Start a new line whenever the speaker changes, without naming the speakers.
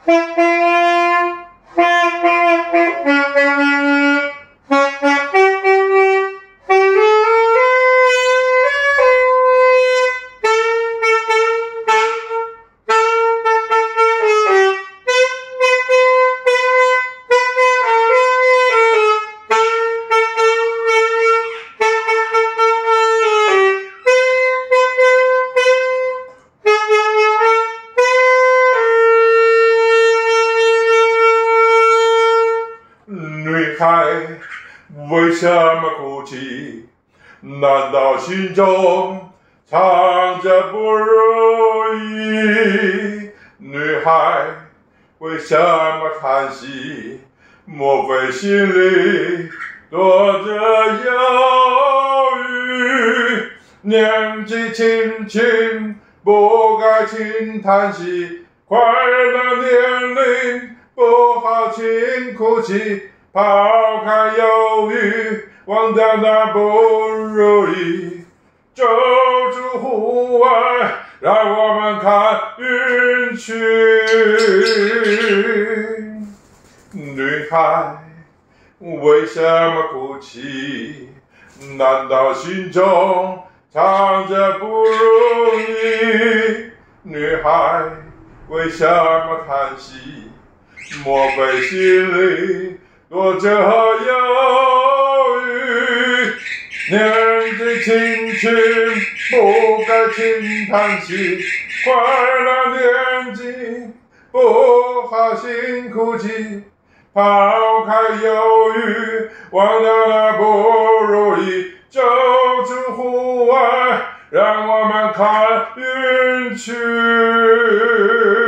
女孩为什么哭泣？难道心中藏着不如意？女孩为什么叹息？莫非心里多着忧郁？年纪轻轻不该轻叹息，快乐年龄不好轻哭泣，抛开忧郁，忘掉那不如意，走出户外，让我们看云去。女孩为什么哭泣？难道心中藏着不如意？女孩为什么叹息？莫非心里多着忧郁？年纪轻轻不该轻叹息，快乐年纪不好辛苦泣，抛开忧郁，忘掉那不如意，走出户外，让我们看云去。